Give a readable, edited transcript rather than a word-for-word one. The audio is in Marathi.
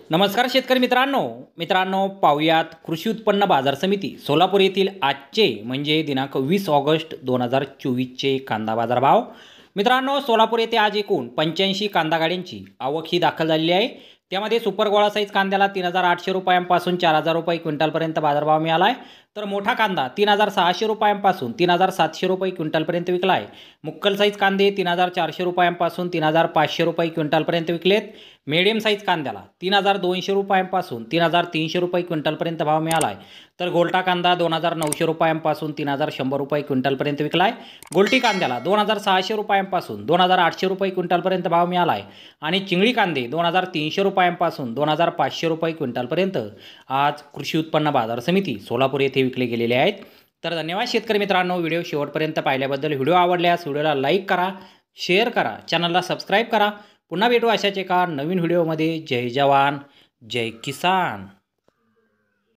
नमस्कार शेतकरी मित्रांनो मित्रांनो पाहुयात कृषी उत्पन्न बाजार समिती सोलापूर येथील आजचे म्हणजे दिनांक 20 ऑगस्ट 2024चे कांदा बाजार भाव। मित्रांनो सोलापूर येथे आज एकूण 85 कांदा गाड्यांची आवक ही दाखल झालेली आहे। त्यामध्ये सुपर गोळा साईज कांद्याला 3800 रुपयांपासून 4000 रुपये क्विंटलपर्यंत बाजारभाव मिळाला आहे। तर मोठा कांदा 3600 रुपयांपासून 3700 रुपये क्विंटलपर्यंत विकला आहे। मुक्कल साईज कांदे 3400 रुपयांपासून 3500 रुपये क्विंटलपर्यंत विकलेत। मीडियम साईज कांद्याला 3200 रुपयांपासून 3300 रुपये क्विंटलपर्यंत भाव मिळाला आहे। तर गोल्टा कांदा 2900 रुपयांपासून 3100 रुपये क्विंटलपर्यंत विकला आहे। गोल्टी कांद्याला 2600 रुपयांपासून 2800 रुपये क्विंटलपर्यंत भाव मिळाला आहे। आणि चिंगळी कांदे 2300 रुपयांपासून 2500 रुपये क्विंटलपर्यंत आज कृषी उत्पन्न बाजार समिती सोलापूर येथे विकले गेलेले आहेत। तर धन्यवाद शेतकरी मित्रांनो, व्हिडिओ शेवटपर्यंत पाहिल्याबद्दल। व्हिडिओ आवडल्यास व्हिडिओला लाईक करा, शेअर करा, चॅनलला सबस्क्राईब करा। पुन्हा भेटू अशाच एका नवीन व्हिडिओमध्ये। जय जवान जय किसान।